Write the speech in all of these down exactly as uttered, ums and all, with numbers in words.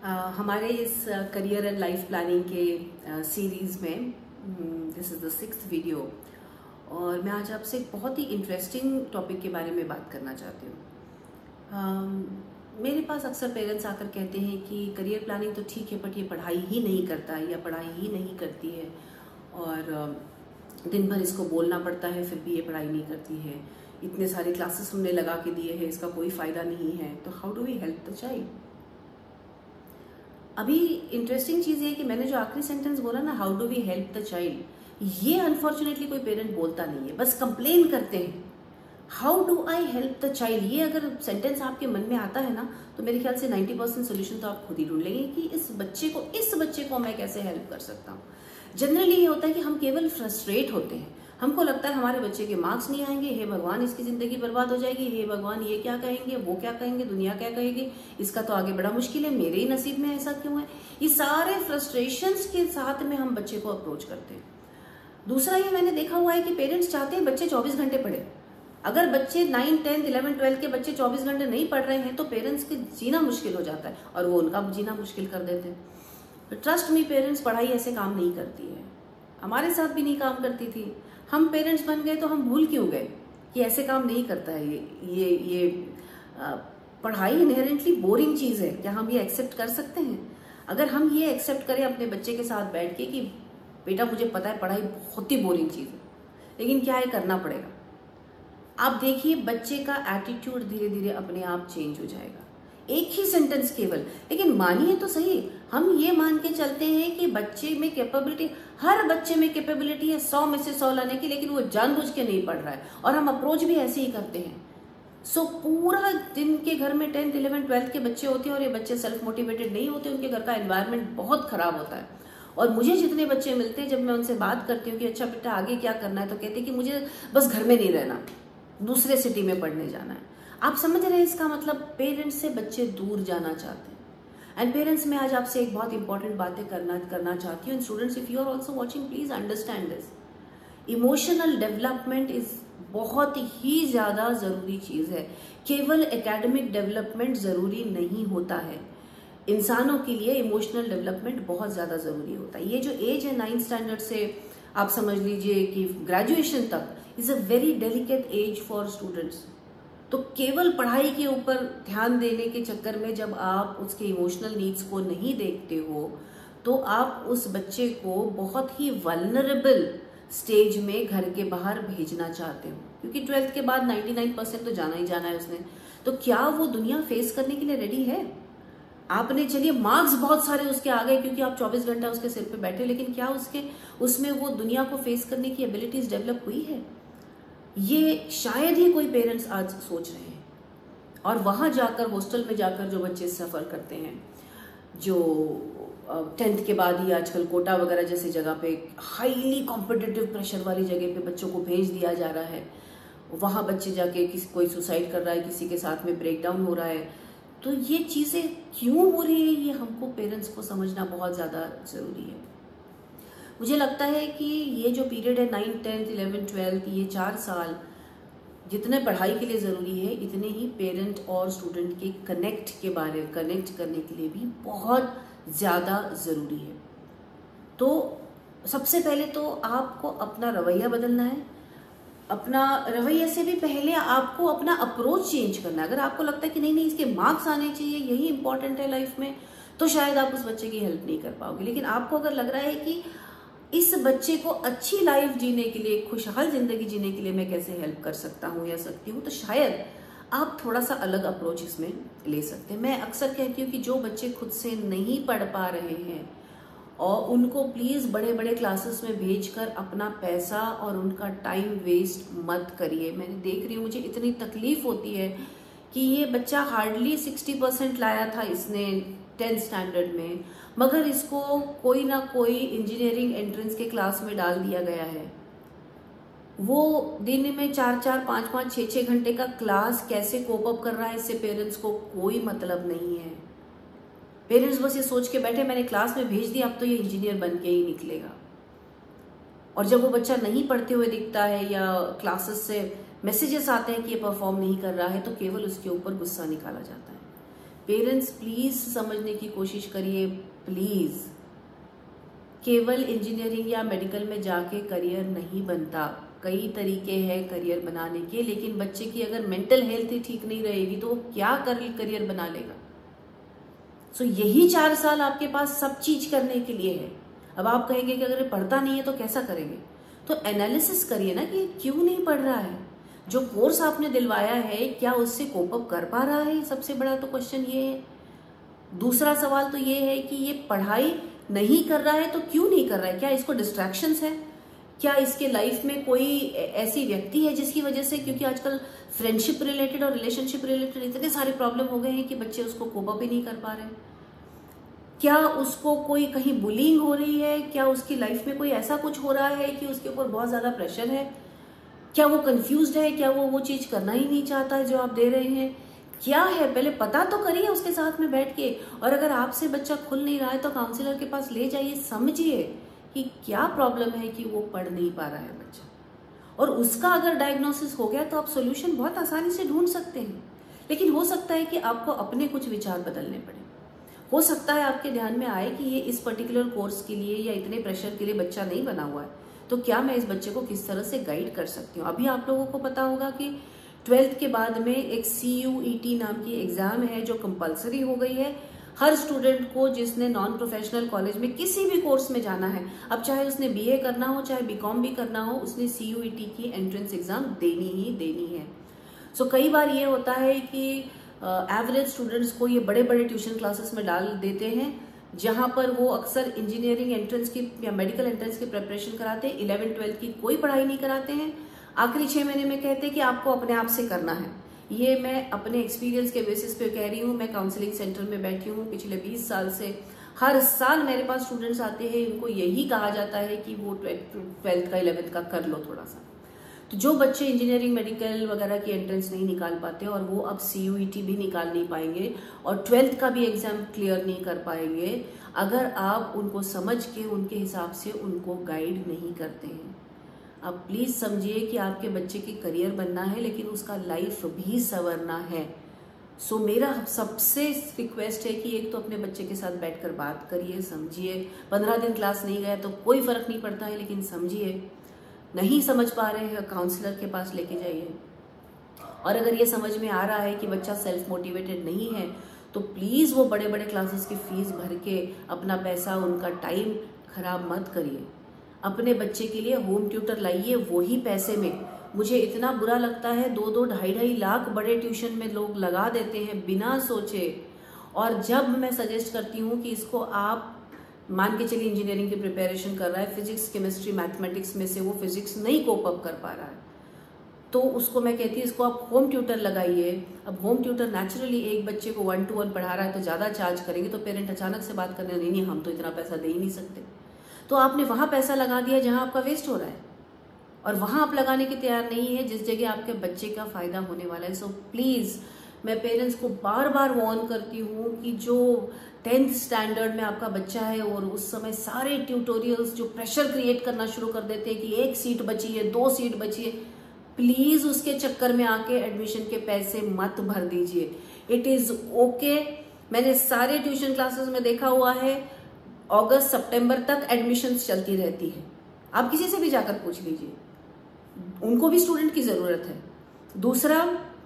Uh, हमारे इस career and life planning के सीरीज uh, में this is the sixth video और मैं आज आपसे एक बहुत ही इंटरेस्टिंग टॉपिक के बारे में बात करना चाहती हूँ। uh, मेरे पास अक्सर पेरेंट्स आकर कहते हैं कि करियर प्लानिंग तो ठीक है बट ये पढ़ाई ही नहीं करता या पढ़ाई ही नहीं करती है और uh, दिन भर इसको बोलना पड़ता है फिर भी ये पढ़ाई नहीं करती है, इतने सारे क्लासेस हमने लगा के दिए हैं, इसका कोई फ़ायदा नहीं है, तो how do we help the child. अभी इंटरेस्टिंग चीज़ ये कि मैंने जो आखिरी सेंटेंस बोला ना, how do we help the child, ये अनफॉर्चुनेटली कोई पेरेंट बोलता नहीं है, बस कंप्लेन करते हैं how do I help the child. ये अगर सेंटेंस आपके मन में आता है ना तो मेरे ख्याल से नब्बे परसेंट सोल्यूशन तो आप खुद ही ढूंढ लेंगे कि इस बच्चे को इस बच्चे को मैं कैसे हेल्प कर सकता हूँ। जनरली ये होता है कि हम केवल फ्रस्ट्रेट होते हैं, हमको लगता है हमारे बच्चे के मार्क्स नहीं आएंगे, हे भगवान इसकी जिंदगी बर्बाद हो जाएगी, हे भगवान ये क्या कहेंगे, वो क्या कहेंगे, दुनिया क्या कहेगी, इसका तो आगे बड़ा मुश्किल है, मेरे ही नसीब में ऐसा क्यों है। ये सारे फ्रस्ट्रेशंस के साथ में हम बच्चे को अप्रोच करते हैं। दूसरा ये मैंने देखा हुआ है कि पेरेंट्स चाहते हैं बच्चे चौबीस घंटे पढ़े। अगर बच्चे नाइन टेंथ इलेवन ट्वेल्थ के बच्चे चौबीस घंटे नहीं पढ़ रहे हैं तो पेरेंट्स के जीना मुश्किल हो जाता है और वो उनका जीना मुश्किल कर देते हैं। ट्रस्ट मी, पेरेंट्स पढ़ाई ऐसे काम नहीं करती है, हमारे साथ भी नहीं काम करती थी। हम पेरेंट्स बन गए तो हम भूल क्यों गए कि ऐसे काम नहीं करता है ये ये ये आ, पढ़ाई इनहेरेंटली बोरिंग चीज़ है। क्या हम ये एक्सेप्ट कर सकते हैं? अगर हम ये एक्सेप्ट करें अपने बच्चे के साथ बैठ के कि बेटा मुझे पता है पढ़ाई बहुत ही बोरिंग चीज़ है लेकिन क्या है करना पड़ेगा, आप देखिए बच्चे का एटीट्यूड धीरे धीरे अपने आप चेंज हो जाएगा। एक ही सेंटेंस केवल, लेकिन मानिए तो सही, हम ये मान के चलते हैं कि बच्चे में कैपेबिलिटी, हर बच्चे में कैपेबिलिटी है सौ में से सौ लाने की, लेकिन वो जानबूझ के नहीं पढ़ रहा है और हम अप्रोच भी ऐसे ही करते हैं। सो पूरा दिन के घर में टेंथ इलेवन ट्वेल्थ के बच्चे होते हैं और ये बच्चे सेल्फ मोटिवेटेड नहीं होते, उनके घर का एनवायरनमेंट बहुत खराब होता है। और मुझे जितने बच्चे मिलते हैं, जब मैं उनसे बात करती हूँ कि अच्छा बेटा आगे क्या करना है, तो कहते हैं कि मुझे बस घर में नहीं रहना, दूसरे सिटी में पढ़ने जाना है। आप समझ रहे हैं इसका मतलब, पेरेंट्स से बच्चे दूर जाना चाहते हैं। एंड पेरेंट्स, मैं आज आपसे एक बहुत इंपॉर्टेंट बातें करना करना चाहती हूँ। Students, if you are also watching, please understand this. Emotional development is बहुत ही ज्यादा जरूरी चीज है। केवल एकेडमिक डेवलपमेंट जरूरी नहीं होता है, इंसानों के लिए इमोशनल डेवलपमेंट बहुत ज्यादा जरूरी होता है। ये जो एज है नाइन्थ स्टैंडर्ड से आप समझ लीजिए कि ग्रेजुएशन तक is a very delicate age for students. तो केवल पढ़ाई के ऊपर ध्यान देने के चक्कर में जब आप उसके इमोशनल नीड्स को नहीं देखते हो तो आप उस बच्चे को बहुत ही वल्नरेबल स्टेज में घर के बाहर भेजना चाहते हो, क्योंकि ट्वेल्थ के बाद निन्यानवे परसेंट तो जाना ही जाना है उसने। तो क्या वो दुनिया फेस करने के लिए रेडी है? आपने चलिए मार्क्स बहुत सारे उसके आ गए क्योंकि आप चौबीस घंटा उसके सिर पे बैठे, लेकिन क्या उसके उसमें वो दुनिया को फेस करने की एबिलिटीज डेवलप हुई है? ये शायद ही कोई पेरेंट्स आज सोच रहे हैं। और वहां जाकर हॉस्टल में जाकर जो बच्चे सफर करते हैं, जो टेंथ के बाद ही आजकल कोटा वगैरह जैसी जगह पे हाईली कॉम्पिटिटिव प्रेशर वाली जगह पे बच्चों को भेज दिया जा रहा है, वहां बच्चे जाके किसी कोई सुसाइड कर रहा है, किसी के साथ में ब्रेक डाउन हो रहा है, तो ये चीजें क्यों हो रही है ये हमको पेरेंट्स को समझना बहुत ज्यादा जरूरी है। मुझे लगता है कि ये जो पीरियड है नाइन टेंथ इलेवन ट्वेल्थ, ये चार साल जितने पढ़ाई के लिए ज़रूरी है इतने ही पेरेंट और स्टूडेंट के कनेक्ट के बारे कनेक्ट करने के लिए भी बहुत ज़्यादा ज़रूरी है। तो सबसे पहले तो आपको अपना रवैया बदलना है। अपना रवैया से भी पहले आपको अपना अप्रोच चेंज करना है। अगर आपको लगता है कि नहीं नहीं इसके मार्क्स आने चाहिए, यही इंपॉर्टेंट है लाइफ में, तो शायद आप उस बच्चे की हेल्प नहीं कर पाओगे। लेकिन आपको अगर लग रहा है कि इस बच्चे को अच्छी लाइफ जीने के लिए, खुशहाल जिंदगी जीने के लिए मैं कैसे हेल्प कर सकता हूँ या सकती हूँ, तो शायद आप थोड़ा सा अलग अप्रोच इसमें ले सकते हैं। मैं अक्सर कहती हूँ कि जो बच्चे खुद से नहीं पढ़ पा रहे हैं और उनको प्लीज बड़े बड़े क्लासेस में भेजकर अपना पैसा और उनका टाइम वेस्ट मत करिए। मैंने देख रही हूँ, मुझे इतनी तकलीफ होती है कि ये बच्चा हार्डली सिक्सटी परसेंट लाया था इसने टेंथ स्टैंडर्ड में, मगर इसको कोई ना कोई इंजीनियरिंग एंट्रेंस के क्लास में डाल दिया गया है। वो दिन में चार चार पांच पांच छः छः घंटे का क्लास कैसे कोप अप कर रहा है, इससे पेरेंट्स को कोई मतलब नहीं है। पेरेंट्स बस ये सोच के बैठे मैंने क्लास में भेज दिया, अब तो ये इंजीनियर बन के ही निकलेगा। और जब वो बच्चा नहीं पढ़ते हुए दिखता है या क्लासेस से मैसेजेस आते हैं कि ये परफॉर्म नहीं कर रहा है, तो केवल उसके ऊपर गुस्सा निकाला जाता है। पेरेंट्स प्लीज समझने की कोशिश करिए, प्लीज। केवल इंजीनियरिंग या मेडिकल में जाके करियर नहीं बनता, कई तरीके हैं करियर बनाने के, लेकिन बच्चे की अगर मेंटल हेल्थ ही ठीक नहीं रहेगी तो वो क्या कर करियर बना लेगा। सो यही चार साल आपके पास सब चीज करने के लिए है। अब आप कहेंगे कि अगर पढ़ता नहीं है तो कैसा करेंगे, तो एनालिसिस करिए ना कि क्यों नहीं पढ़ रहा है, जो कोर्स आपने दिलवाया है क्या उससे कोप अप कर पा रहा है, सबसे बड़ा तो क्वेश्चन ये है। दूसरा सवाल तो ये है कि ये पढ़ाई नहीं कर रहा है तो क्यों नहीं कर रहा है, क्या इसको डिस्ट्रैक्शंस है, क्या इसके लाइफ में कोई ऐसी व्यक्ति है जिसकी वजह से, क्योंकि आजकल फ्रेंडशिप रिलेटेड और रिलेशनशिप रिलेटेड इतने सारे प्रॉब्लम हो गए हैं कि बच्चे उसको कोप अप ही नहीं कर पा रहे। क्या उसको कोई कहीं बुलिंग हो रही है, क्या उसकी लाइफ में कोई ऐसा कुछ हो रहा है कि उसके ऊपर बहुत ज्यादा प्रेशर है, क्या वो कंफ्यूज्ड है, क्या वो वो चीज करना ही नहीं चाहता है जो आप दे रहे हैं, क्या है पहले पता तो करिए उसके साथ में बैठ के। और अगर आपसे बच्चा खुल नहीं रहा है तो काउंसलर के पास ले जाइए, समझिए कि क्या प्रॉब्लम है कि वो पढ़ नहीं पा रहा है बच्चा, और उसका अगर डायग्नोसिस हो गया तो आप सोल्यूशन बहुत आसानी से ढूंढ सकते हैं। लेकिन हो सकता है कि आपको अपने कुछ विचार बदलने पड़े, हो सकता है आपके ध्यान में आए कि ये इस पर्टिकुलर कोर्स के लिए या इतने प्रेशर के लिए बच्चा नहीं बना हुआ है, तो क्या मैं इस बच्चे को किस तरह से गाइड कर सकती हूँ। अभी आप लोगों को पता होगा कि ट्वेल्थ के बाद में एक सी यू ई टी नाम की एग्जाम है जो कंपलसरी हो गई है हर स्टूडेंट को, जिसने नॉन प्रोफेशनल कॉलेज में किसी भी कोर्स में जाना है, अब चाहे उसने बी ए करना हो चाहे बी कॉम भी करना हो, उसने सी यू ई टी की एंट्रेंस एग्जाम देनी ही देनी है। सो so, कई बार ये होता है कि एवरेज uh, स्टूडेंट्स को ये बड़े बड़े ट्यूशन क्लासेस में डाल देते हैं, जहां पर वो अक्सर इंजीनियरिंग एंट्रेंस की या मेडिकल एंट्रेंस की प्रिपरेशन कराते हैं, इलेवन ट्वेल्थ की कोई पढ़ाई नहीं कराते हैं, आखिरी छह महीने में कहते हैं कि आपको अपने आप से करना है। ये मैं अपने एक्सपीरियंस के बेसिस पे कह रही हूँ, मैं काउंसलिंग सेंटर में बैठी हूँ पिछले बीस साल से, हर साल मेरे पास स्टूडेंट्स आते हैं, इनको यही कहा जाता है कि वो ट्वेल्थ का इलेवेंथ का कर लो थोड़ा सा। तो जो बच्चे इंजीनियरिंग मेडिकल वगैरह की एंट्रेंस नहीं निकाल पाते और वो अब सी यू ई टी भी निकाल नहीं पाएंगे और ट्वेल्थ का भी एग्जाम क्लियर नहीं कर पाएंगे अगर आप उनको समझ के उनके हिसाब से उनको गाइड नहीं करते हैं। आप प्लीज समझिए कि आपके बच्चे की करियर बनना है लेकिन उसका लाइफ भी संवरना है। सो so, मेरा सबसे रिक्वेस्ट है कि एक तो अपने बच्चे के साथ बैठकर बात करिए, समझिए। पंद्रह दिन क्लास नहीं गया तो कोई फर्क नहीं पड़ता है, लेकिन समझिए। नहीं समझ पा रहे हैं काउंसलर के पास लेके जाइए। और अगर ये समझ में आ रहा है कि बच्चा सेल्फ मोटिवेटेड नहीं है तो प्लीज वो बड़े बड़े क्लासेस की फीस भर के अपना पैसा, उनका टाइम खराब मत करिए। अपने बच्चे के लिए होम ट्यूटर लाइए, वही पैसे में। मुझे इतना बुरा लगता है, दो दो ढाई ढाई लाख बड़े ट्यूशन में लोग लगा देते हैं बिना सोचे। और जब मैं सजेस्ट करती हूँ कि इसको आप मान के चलिए इंजीनियरिंग की प्रिपरेशन कर रहा है, फिजिक्स केमिस्ट्री मैथमेटिक्स में से वो फिजिक्स नहीं कोप अप कर पा रहा है, तो उसको मैं कहती हूँ इसको आप होम ट्यूटर लगाइए। अब होम ट्यूटर नेचुरली एक बच्चे को वन टू वन पढ़ा रहा है तो ज्यादा चार्ज करेंगे, तो पेरेंट अचानक से बात करने नहीं नहीं हम तो इतना पैसा दे ही नहीं सकते, तो आपने वहां पैसा लगा दिया जहां आपका वेस्ट हो रहा है, और वहां आप लगाने की तैयार नहीं है जिस जगह आपके बच्चे का फायदा होने वाला है। सो प्लीज मैं पेरेंट्स को बार बार वार्न करती हूँ कि जो टेंथ स्टैंडर्ड में आपका बच्चा है और उस समय सारे ट्यूटोरियल्स जो प्रेशर क्रिएट करना शुरू कर देते हैं कि एक सीट बची है, दो सीट बची है, प्लीज उसके चक्कर में आके एडमिशन के पैसे मत भर दीजिए। It is okay. मैंने सारे ट्यूशन क्लासेस में देखा हुआ है अगस्त सितंबर तक एडमिशन्स चलती रहती है, आप किसी से भी जाकर पूछ लीजिए, उनको भी स्टूडेंट की जरूरत है। दूसरा,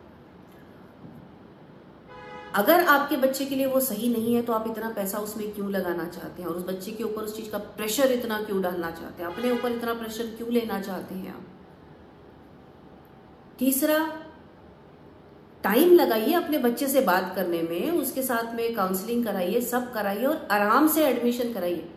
अगर आपके बच्चे के लिए वो सही नहीं है तो आप इतना पैसा उसमें क्यों लगाना चाहते हैं और उस बच्चे के ऊपर उस चीज का प्रेशर इतना क्यों डालना चाहते हैं, अपने ऊपर इतना प्रेशर क्यों लेना चाहते हैं आप। तीसरा, टाइम लगाइए अपने बच्चे से बात करने में, उसके साथ में काउंसलिंग कराइए, सब कराइए और आराम से एडमिशन कराइए।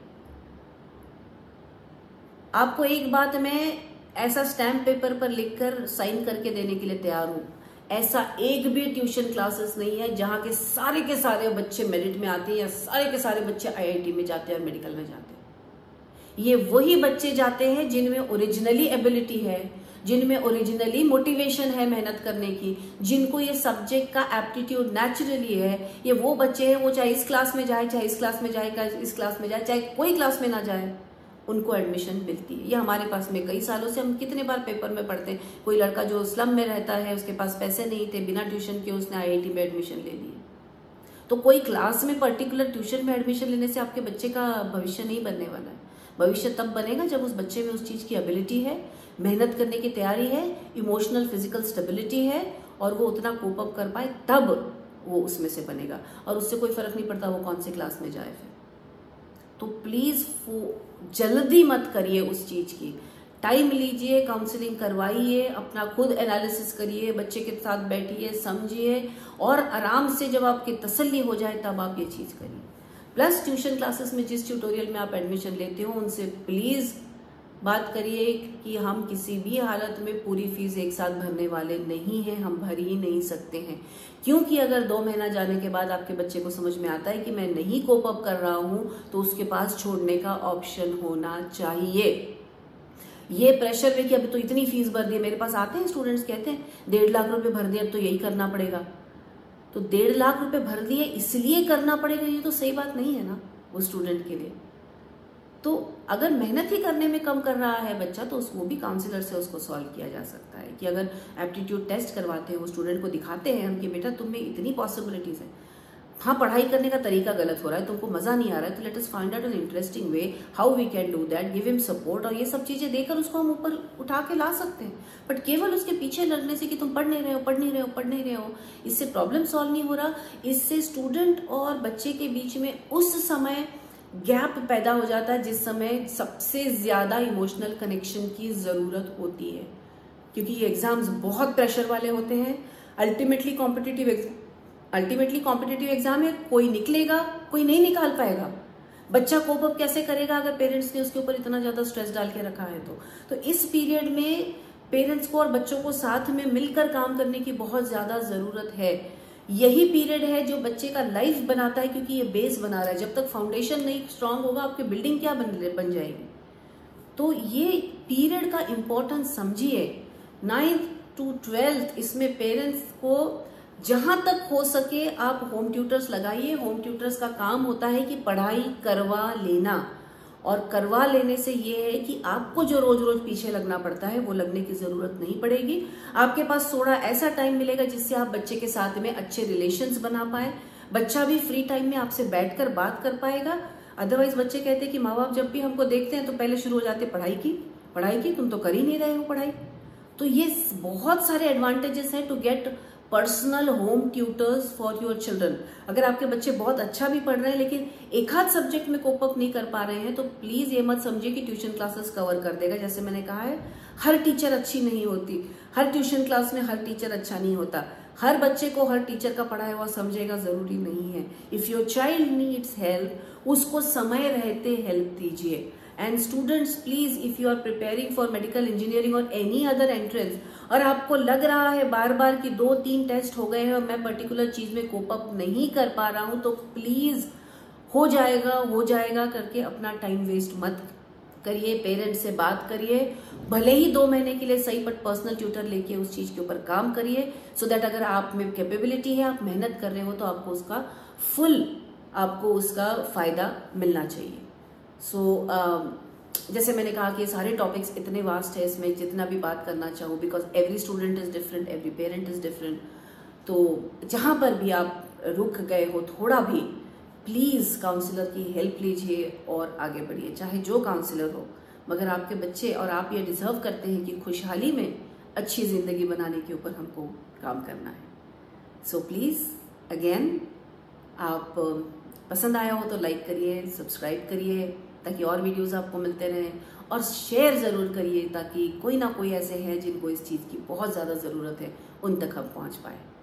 आपको एक बात मैं ऐसा स्टैम्प पेपर पर लिखकर साइन करके देने के लिए तैयार हूं, ऐसा एक भी ट्यूशन क्लासेस नहीं है जहां के सारे के सारे बच्चे मेरिट में आते हैं या सारे के सारे बच्चे आई आई टी में जाते हैं और मेडिकल में जाते हैं। ये वही बच्चे जाते हैं जिनमें ओरिजिनली एबिलिटी है, जिनमें ओरिजिनली मोटिवेशन है मेहनत करने की, जिनको ये सब्जेक्ट का एप्टीट्यूड नेचुरली है। ये वो बच्चे हैं, वो चाहे इस क्लास में जाए, चाहे इस क्लास में जाए, चाहे इस क्लास में जाए, चाहे कोई क्लास में ना जाए, उनको एडमिशन मिलती है। ये हमारे पास में कई सालों से हम कितने बार पेपर में पढ़ते हैं, कोई लड़का जो स्लम में रहता है, उसके पास पैसे नहीं थे, बिना ट्यूशन के उसने आई आई टी में एडमिशन ले ली। तो कोई क्लास में पर्टिकुलर ट्यूशन में एडमिशन लेने से आपके बच्चे का भविष्य नहीं बनने वाला है। भविष्य तब बनेगा जब उस बच्चे में उस चीज की एबिलिटी है, मेहनत करने की तैयारी है, इमोशनल फिजिकल स्टेबिलिटी है और वो उतना कोप अप कर पाए, तब वो उसमें से बनेगा। और उससे कोई फर्क नहीं पड़ता वो कौन से क्लास में जाए फिर। तो प्लीज जल्दी मत करिए उस चीज की, टाइम लीजिए, काउंसलिंग करवाइए, अपना खुद एनालिसिस करिए, बच्चे के साथ बैठिए, समझिए और आराम से जब आपकी तसल्ली हो जाए तब आप ये चीज करिए। प्लस ट्यूशन क्लासेस में जिस ट्यूटोरियल में आप एडमिशन लेते हो उनसे प्लीज बात करिए कि हम किसी भी हालत में पूरी फीस एक साथ भरने वाले नहीं हैं, हम भर ही नहीं सकते हैं। क्योंकि अगर दो महीना जाने के बाद आपके बच्चे को समझ में आता है कि मैं नहीं कोप अप कर रहा हूं, तो उसके पास छोड़ने का ऑप्शन होना चाहिए। ये प्रेशर में कि अभी तो इतनी फीस भर दी, मेरे पास आते हैं स्टूडेंट्स कहते हैं डेढ़ लाख रुपए भर दिए, अब तो यही करना पड़ेगा। तो डेढ़ लाख रुपए भर दिए इसलिए करना पड़ेगा, ये तो सही बात नहीं है ना वो स्टूडेंट के लिए। तो अगर मेहनत ही करने में कम कर रहा है बच्चा, तो उसको भी काउंसलर से उसको सॉल्व किया जा सकता है कि अगर एप्टीट्यूड टेस्ट करवाते हैं, वो स्टूडेंट को दिखाते हैं हम कि बेटा तुम में इतनी पॉसिबिलिटीज है, हाँ पढ़ाई करने का तरीका गलत हो रहा है, तुमको मजा नहीं आ रहा है, तो let us find out an interesting way how we can do that, give him support, और ये सब चीजें देकर उसको हम ऊपर उठा के ला सकते हैं। बट केवल उसके पीछे लगने से कि तुम पढ़ नहीं रहे हो, पढ़ नहीं रहे हो, पढ़ नहीं रहे हो, इससे प्रॉब्लम सॉल्व नहीं हो रहा। इससे स्टूडेंट और बच्चे के बीच में उस समय गैप पैदा हो जाता है जिस समय सबसे ज्यादा इमोशनल कनेक्शन की जरूरत होती है, क्योंकि ये एग्जाम्स बहुत प्रेशर वाले होते हैं। Ultimately competitive ultimately competitive exam है, कोई निकलेगा कोई नहीं निकाल पाएगा। बच्चा कोप अप कैसे करेगा अगर पेरेंट्स ने उसके ऊपर इतना ज्यादा स्ट्रेस डाल के रखा है तो तो इस पीरियड में पेरेंट्स को और बच्चों को साथ में मिलकर काम करने की बहुत ज्यादा जरूरत है। यही पीरियड है जो बच्चे का लाइफ बनाता है, क्योंकि ये बेस बना रहा है। जब तक फाउंडेशन नहीं स्ट्रांग होगा आपकी बिल्डिंग क्या बन बन जाएगी। तो ये पीरियड का इंपॉर्टेंस समझिए। नाइन्थ टू ट्वेल्थ इसमें पेरेंट्स को जहां तक हो सके आप होम ट्यूटर्स लगाइए। होम ट्यूटर्स का काम होता है कि पढ़ाई करवा लेना, और करवा लेने से ये है कि आपको जो रोज रोज पीछे लगना पड़ता है वो लगने की जरूरत नहीं पड़ेगी। आपके पास थोड़ा ऐसा टाइम मिलेगा जिससे आप बच्चे के साथ में अच्छे रिलेशंस बना पाए, बच्चा भी फ्री टाइम में आपसे बैठकर बात कर पाएगा। अदरवाइज बच्चे कहते हैं कि माँ बाप जब भी हमको देखते हैं तो पहले शुरू हो जाते पढ़ाई की पढ़ाई की तुम तो कर ही नहीं रहे हो पढ़ाई। तो ये बहुत सारे एडवांटेजेस हैं to get personal home tutors for your children. अगर आपके बच्चे बहुत अच्छा भी पढ़ रहे हैं लेकिन एक आध सब्जेक्ट में कोप अप नहीं कर पा रहे हैं, तो प्लीज ये मत समझिए कि ट्यूशन क्लासेस कवर कर देगा। जैसे मैंने कहा है, हर टीचर अच्छी नहीं होती, हर ट्यूशन क्लास में हर टीचर अच्छा नहीं होता, हर बच्चे को हर टीचर का पढ़ाया हुआ समझेगा जरूरी नहीं है। If your child needs help, उसको समय रहते हेल्प दीजिए। And students please, if you are preparing for medical engineering और एनी अदर एंट्रेंस और आपको लग रहा है बार बार कि दो तीन टेस्ट हो गए हैं और मैं पर्टिकुलर चीज में कोप अप नहीं कर पा रहा हूं, तो प्लीज हो जाएगा हो जाएगा करके अपना टाइम वेस्ट मत करिए। पेरेंट्स से बात करिए, भले ही दो महीने के लिए सही, बट पर्सनल ट्यूटर लेके उस चीज के ऊपर काम करिए, सो दैट अगर आप में कैपेबिलिटी है, आप मेहनत कर रहे हो, तो आपको उसका फुल आपको उसका फायदा मिलना चाहिए। सो so, uh, जैसे मैंने कहा कि ये सारे टॉपिक्स इतने वास्ट है, इसमें जितना भी बात करना चाहूँ, because every student is different, every parent is different. तो जहां पर भी आप रुक गए हो थोड़ा भी, प्लीज काउंसलर की हेल्प लीजिए और आगे बढ़िए, चाहे जो काउंसलर हो, मगर आपके बच्चे और आप ये डिजर्व करते हैं कि खुशहाली में अच्छी जिंदगी बनाने के ऊपर हमको काम करना है। सो प्लीज अगेन, आप पसंद आया हो तो लाइक करिए, सब्सक्राइब करिए ताकि और वीडियोस आपको मिलते रहें, और शेयर जरूर करिए ताकि कोई ना कोई ऐसे हैं जिनको इस चीज़ की बहुत ज़्यादा ज़रूरत है, उन तक हम पहुंच पाए।